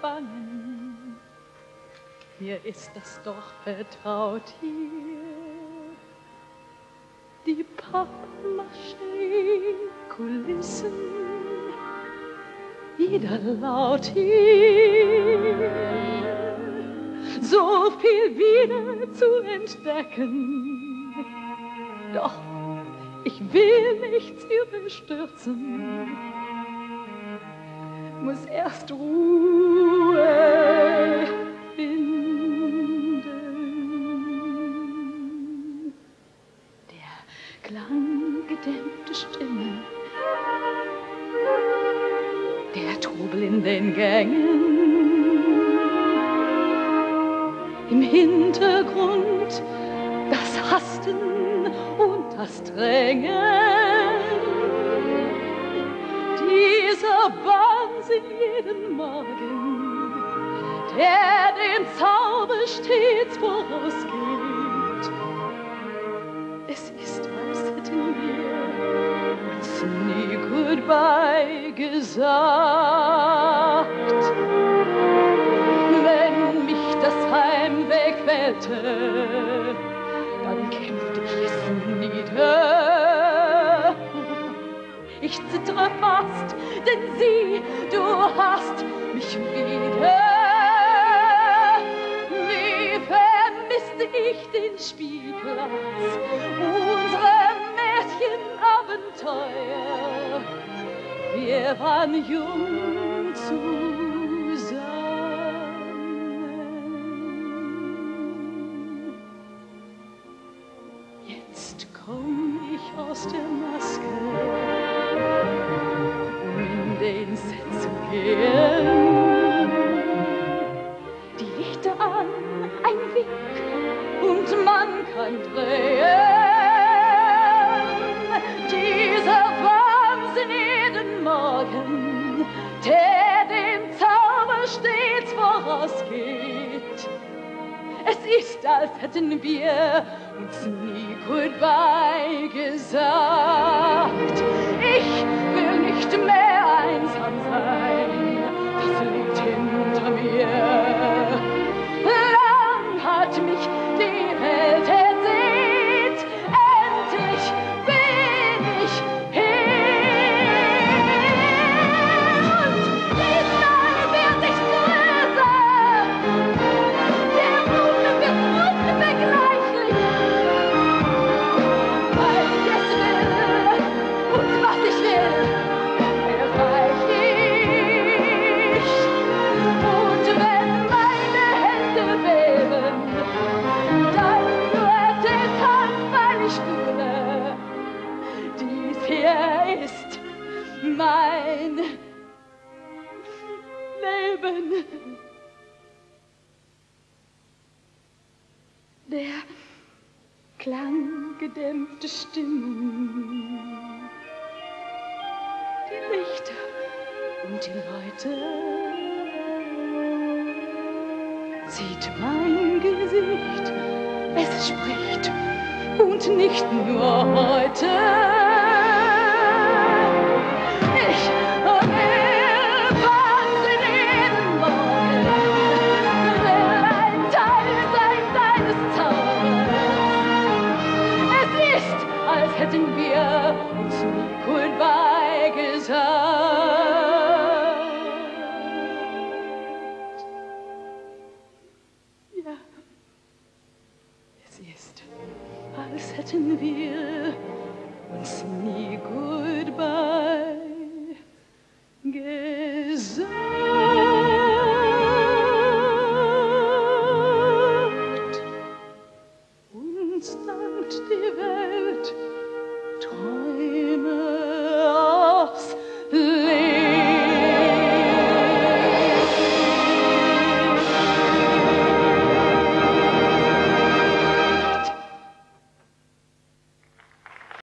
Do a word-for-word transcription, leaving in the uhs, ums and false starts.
bangen. Mir ist das doch vertraut hier. Die Pappmaché-Kulissen, wieder laut hier. So viel wieder zu entdecken. Doch ich will nichts überstürzen, muss erst Ruhe finden. Der klanggedämpfte Stimme, der Trubel in den Gängen, im Hintergrund das Hasten und das Drängen, dieser Wahnsinn jeden Morgen, der dem Zauber stets vorausgeht. Es ist, als hätten wir uns nie Goodbye gesagt. Wenn mich das Heimweh quälte, dann kämpfte ich es nieder. Ich zittere fast, denn sieh, du hast mich wieder. Wie vermisste ich den Spielplatz, unsere Märchenabenteuer. Wir waren jung zusammen. Jetzt komm ich aus der Maske, um in den Set zu gehen. Die Lichter an, ein Wink und man kann drehen. Dieser Wahnsinn jeden Morgen, der dem Zauber stets vorausgeht. Es ist, als hätten wir uns nie Goodbye gesagt. Ich will nicht mehr einsam sein, das liegt hinter mir. Lang hat mich die Welt ersehnt, endlich bin ich hier. Und diesmal wird ich größer, der Ruhm wird unbegleichlich. Weil ich es will und was ich will, erreich ich. Und wenn meine Hände beben, dann nur deshalb, weil ich fühle, dies hier ist mein Leben. Der klanggedämpfte Stimmen, die Lichter und die Leute, sieht mein Gesicht, es spricht und nicht nur heute. Ich will Wahnsinn jeden Morgen, will ein Teil sein deines Zaubers. Es ist, als hätten wir uns nie Goodbye gesagt. Ja, es ist, als hätten wir